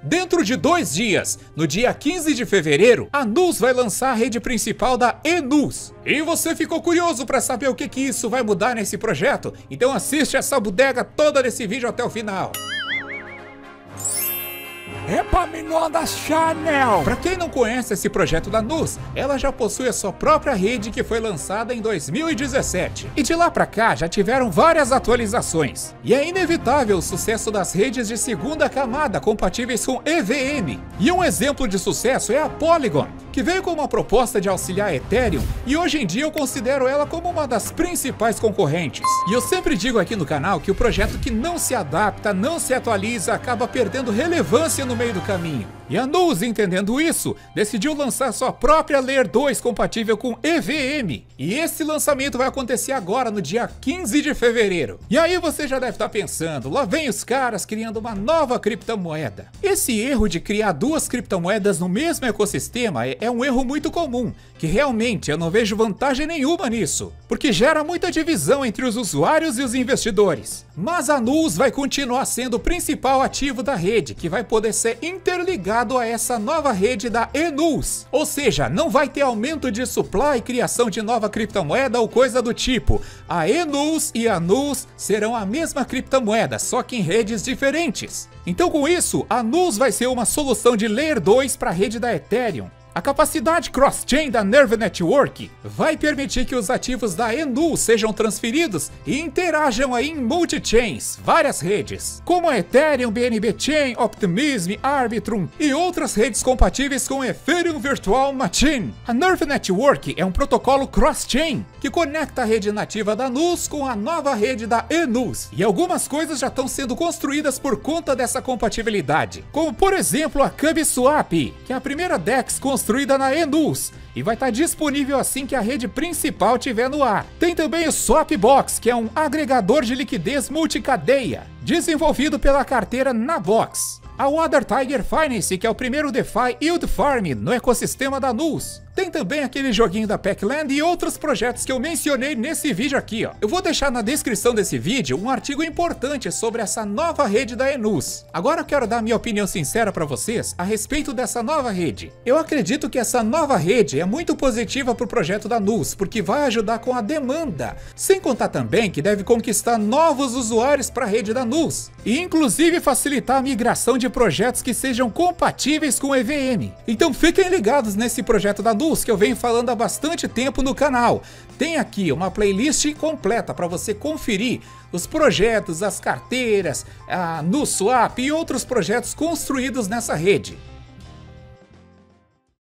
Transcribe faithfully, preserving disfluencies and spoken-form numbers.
Dentro de dois dias, no dia quinze de fevereiro, a Nus vai lançar a rede principal da Enus. E você ficou curioso para saber o que que isso vai mudar nesse projeto? Então assiste essa bodega toda nesse vídeo até o final. Epaminondas Channel! Para quem não conhece esse projeto da Nus, ela já possui a sua própria rede que foi lançada em dois mil e dezessete. E de lá para cá já tiveram várias atualizações. E é inevitável o sucesso das redes de segunda camada compatíveis com E V M. E um exemplo de sucesso é a Polygon, que veio com uma proposta de auxiliar Ethereum e hoje em dia eu considero ela como uma das principais concorrentes. E eu sempre digo aqui no canal que o projeto que não se adapta, não se atualiza, acaba perdendo relevância no meio do caminho. E a Nus, entendendo isso, decidiu lançar sua própria Layer dois compatível com E V M. E esse lançamento vai acontecer agora no dia quinze de fevereiro. E aí você já deve estar pensando, lá vem os caras criando uma nova criptomoeda. Esse erro de criar duas criptomoedas no mesmo ecossistema é, é um erro muito comum, que realmente eu não vejo vantagem nenhuma nisso, porque gera muita divisão entre os usuários e os investidores. Mas a Nus vai continuar sendo o principal ativo da rede, que vai poder ser interligado a essa nova rede da Enus. Ou seja, não vai ter aumento de supply e criação de nova criptomoeda ou coisa do tipo. A Enus e a Nus serão a mesma criptomoeda, só que em redes diferentes. Então com isso, a Nus vai ser uma solução de Layer dois para a rede da Ethereum. A capacidade cross-chain da Nerve Network vai permitir que os ativos da Enus sejam transferidos e interajam aí em multi-chains, várias redes, como a Ethereum, B N B Chain, Optimism, Arbitrum e outras redes compatíveis com Ethereum Virtual Machine. A Nerve Network é um protocolo cross-chain que conecta a rede nativa da Nus com a nova rede da Enus. E algumas coisas já estão sendo construídas por conta dessa compatibilidade, como por exemplo a CubSwap, que é a primeira DEX construída construída na Enus e vai estar disponível assim que a rede principal estiver no ar. Tem também o Swapbox, que é um agregador de liquidez multicadeia, desenvolvido pela carteira Navox. A Water Tiger Finance, que é o primeiro DeFi Yield Farm no ecossistema da Nus. Tem também aquele joguinho da Packland e outros projetos que eu mencionei nesse vídeo aqui, ó. Eu vou deixar na descrição desse vídeo um artigo importante sobre essa nova rede da Enus. Agora eu quero dar minha opinião sincera para vocês a respeito dessa nova rede. Eu acredito que essa nova rede é muito positiva para o projeto da Nus, porque vai ajudar com a demanda. Sem contar também que deve conquistar novos usuários para a rede da Nus. E inclusive facilitar a migração de projetos que sejam compatíveis com o E V M. Então fiquem ligados nesse projeto da Nus, que eu venho falando há bastante tempo no canal. Tem aqui uma playlist completa para você conferir os projetos, as carteiras, a NusSwap e outros projetos construídos nessa rede.